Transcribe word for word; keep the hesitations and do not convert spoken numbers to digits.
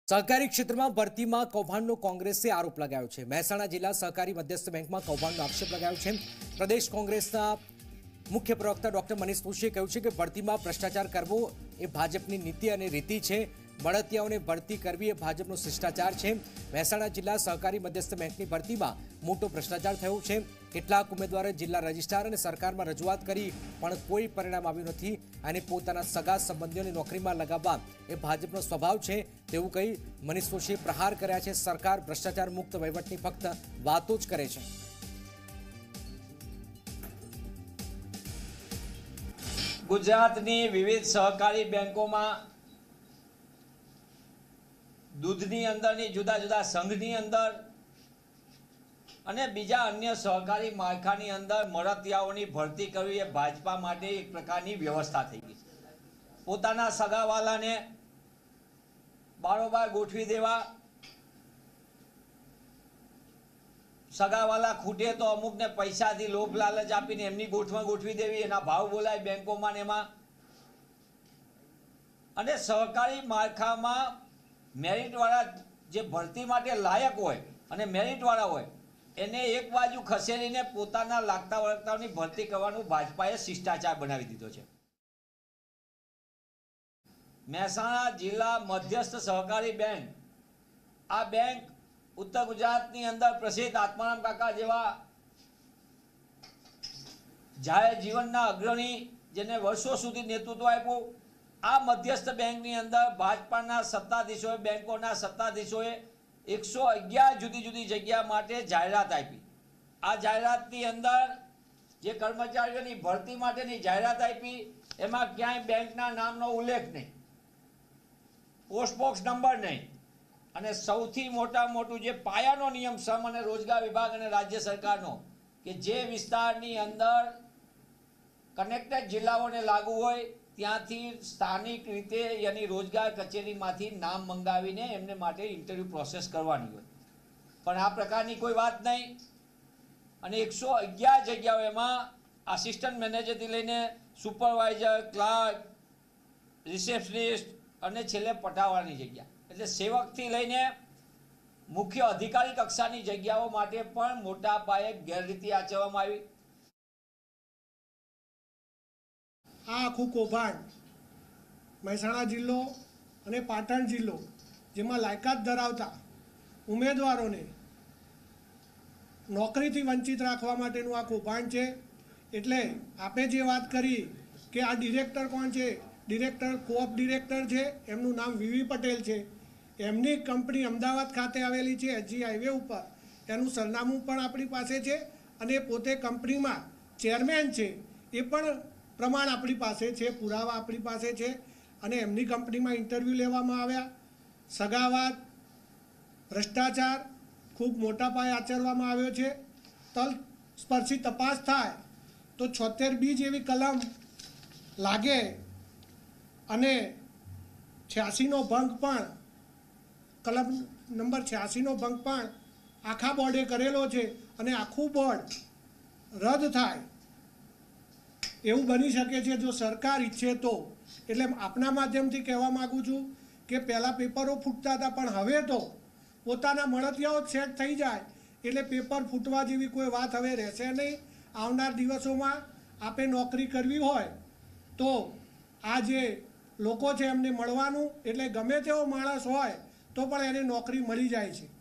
सहकारी क्षेत्र में भर्ती में कौभांडनो कांग्रेसे आरोप लगायो छे। મહેસાણા जिला सहकारी मध्यस्थ बैंक में कौभांडनो आक्षेप लगायो छे। प्रदेश कांग्रेसना मुख्य प्रवक्ता डॉक्टर मनीष जोशीए कह્યું છે કે ભરતીમાં ભ્રષ્ટાચાર કરવો એ ભાજપની નીતિ અને રીતિ છે। બળતિયાઓને ભરતી કરવી એ ભાજપનો શિષ્ટાચાર છે। મહેસાણા જિલ્લા સહકારી મધ્યસ્થ બેંકની ભરતીમાં મોટો ભ્રષ્ટાચાર થયો છે। કેટલાક ઉમેદવારોએ જિલ્લા રજિસ્ટ્રાર અને સરકારમાં રજૂઆત કરી પણ કોઈ પરિણામ આવ્યું નથી અને પોતાના સગા સંબંધીઓને નોકરીમાં લગાવવા એ ભાજપનો સ્વભાવ છે તેવું કહી મનીષ જોશીએ પ્રહાર કર્યા છે। સરકાર ભ્રષ્ટાચાર મુક્ત વહીવટની ફક્ત વાતો જ કરે છે। गुजरातनी विविध सहकारी बैंकों में दूधनी अंदरनी जुदा जुदा संघनी अंदर अने बीजा अन्य सहकारी माळखानी अंदर मरतियाओनी भरती करवी ए भाजपा माटे एक प्रकारनी व्यवस्था थई गई। पोताना सगावालाने बारोबार गोठवी देवा, सगावाला खूटे तो अमुक ने पैसा थी लोभ लालच आपीने एमनी गोठवा गोठवी देवी, एना भाव बोलाय बैंकों में एमां अने सहकारी माळखामां मेरिट वाला जे भरती माटे लायक होय अने मेरिट वाला होय एने एक बाजू खसेरीने पोताना लागता वळगताओनी भरती करवानुं भाजपाए शिष्टाचार बनावी दीधो छे। મહેસાણા जिला मध्यस्थ सहकारी बैंक आ बैंक उत्तर गुजरातनी अंदर प्रसिद्ध आत्माराम काका जेवा जाहेर जीवनना अग्रणी जेने वर्षों सुधी नेतृत्व आप्युं आ मध्यस्थ बैंकनी अंदर भाजपाना सत्ताधीशोए बैंकोना सत्ताधीशोए एक सौ अगियार जुदी जुदी जग्या माटे जाहेरात आपी। आ जाहेरातनी अंदर जे कर्मचारीओनी भरती माटेनी जाहेरात आपी एमां क्यांय बैंकना नामनो उल्लेख नहीं, पोस्ट बॉक्स नंबर नहीं अने सौथी मोटा मोटू जे पायानो नियम श्रम अने रोजगार विभाग अने राज्य सरकारनो के जे विस्तारनी अंदर कनेक्टेड जिल्लाओने लागू होय त्यांथी स्थानिक रीते यानी रोजगार कचेरीमांथी नाम मंगावीने एमने माटे इंटरव्यू प्रोसेस करवानी होय, पण आ प्रकारनी कोई वात नहीं। अने एक सौ अगियार जग्याओमां आसिस्टंट मैनेजरथी लईने सुपरवाइजर, क्लार्क, रिसेप्शनिस्ट अने छेल्ले पटावाळानी जग्या એટલે સેવકથી લઈને મુખ્ય અધિકારી કક્ષાની જગ્યાઓ માટે પણ મોટા પાયે ગેરરીતિ આચરવામાં આવી। આ આખું કૌભાંડ મહેસાણા જિલ્લો અને પાટણ જિલ્લો જેમાં લાયકાત ધરાવતા ઉમેદવારોને નોકરીથી વંચિત રાખવા માટેનું આ કૌભાંડ છે। એટલે આપે જે વાત કરી કે આ ડિરેક્ટર કોણ છે, ડિરેક્ટર કોઓપ ડિરેક્ટર છે, એમનું નામ વીવી પટેલ છે। એમની કંપની અમદાવાદ ખાતે આવેલી છે એચજી હાઈવે ઉપર, એનું સરનામું પણ આપણી પાસે છે અને પોતે કંપનીમાં ચેરમેન છે એ પણ પ્રમાણ આપણી પાસે છે, પુરાવા આપણી પાસે છે। અને એમની કંપનીમાં ઇન્ટરવ્યૂ લેવામાં આવ્યા। સગાવાદ, ભ્રષ્ટાચાર ખૂબ મોટા પાયે આચરવામાં આવ્યો છે। તલસ્પર્શી તપાસ થાય તો છોતેર બી જેવી કલમ લાગે અને છ્યાસીનો ભંગ પણ કલમ નંબર છ્યાસીનો ભંગ પણ આખા બોર્ડે કરેલો છે અને આખું બોર્ડ રદ થાય એવું બની શકે છે જો સરકાર ઈચ્છે તો। એટલે આપના માધ્યમથી કહેવા માગું છું કે પહેલાં પેપરો ફૂટતા હતા પણ હવે તો પોતાના મળતિયાઓ સેટ થઈ જાય એટલે પેપર ફૂટવા જેવી કોઈ વાત હવે રહેશે નહીં। આવનાર દિવસોમાં આપે નોકરી કરવી હોય તો આ જે લોકો છે એમને મળવાનું, એટલે ગમે તેવો માણસ હોય તો પણ એને નોકરી મળી જાય છે।